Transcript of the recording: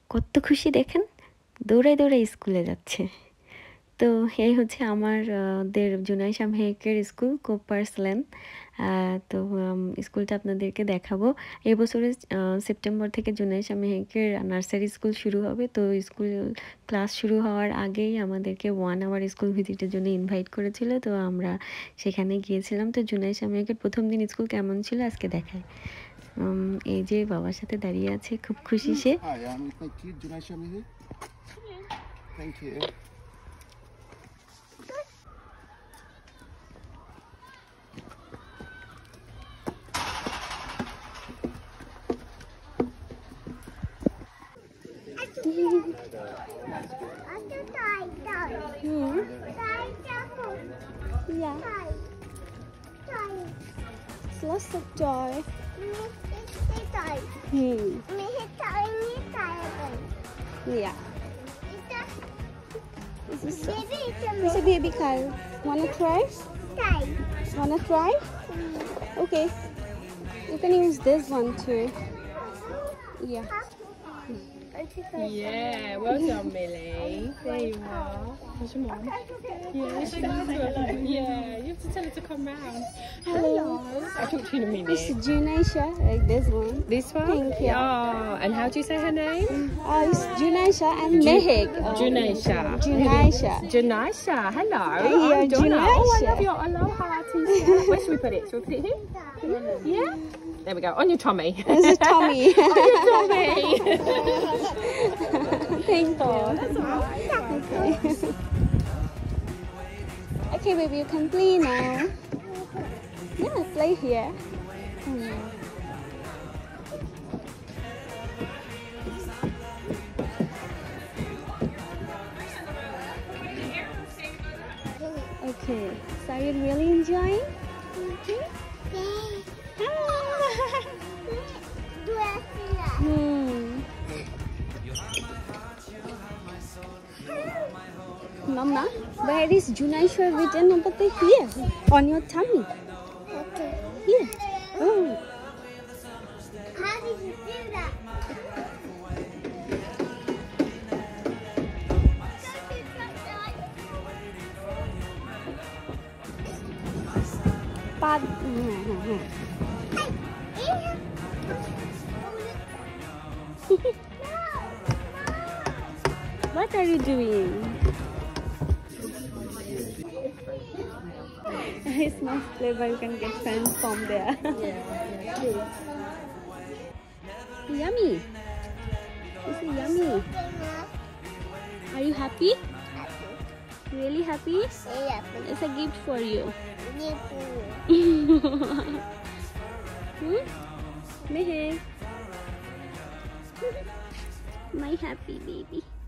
কত খুশি দেখেন, দৌড়ায় দৌড়ায় স্কুলে যাচ্ছে। তো এই হচ্ছে আমাদের জুনাইশা মেহেকের স্কুল, কোপার্স লেন। তো স্কুলটা আপনাদেরকে দেখাবো। এবছরে সেপ্টেম্বর থেকে জুনাইশা মেহেকের নার্সারি স্কুল শুরু হবে। তো স্কুল ক্লাস শুরু হওয়ার আগেই আমাদেরকে 1 আওয়ার স্কুল ভিজিটের জন্য ইনভাইট করেছিল। তো আমরা সেখানে গিয়েছিলাম। তো জুনাইশা মেহেকের প্রথম দিন স্কুল কেমন ছিল আজকে দেখায়। এই যে বাবার সাথে দাঁড়িয়ে আছে, খুব খুশি সে। Yeah. It's lots of toy. Yeah. It's a baby car. Wanna try? Wanna try? Okay. You can use this one too. Yeah. Yeah, well done, Millie. There you are. Where's your mum? Yeah, she's yeah, you have to tell her to come round. Hello. I'll talk to you in a minute. This is Junaisha, like this one. This one? Pink, yeah. Oh, and how do you say her name? It's Junaisha and Mehek. Junaisha. Junaisha. Junaisha, hello. Yeah, I'm Donna. Oh, I Junaisha. love your aloha t-shirt. Where should we put it? Should we put it here? Yeah? There we go. On your tummy. This is Tommy. On your tummy. Thank you. That's all right. Okay, baby, you can play now. Yeah, play here. Okay, so are you really enjoying? Mama, where is Junaisha written over the here? On your tummy. Okay. Here. Oh. How did you do that? But what are you doing? It's not clever, you can get fans from there. Yummy. It's yummy. Are you happy? Really happy? Yeah. It's a gift for you. Mehek. My happy baby.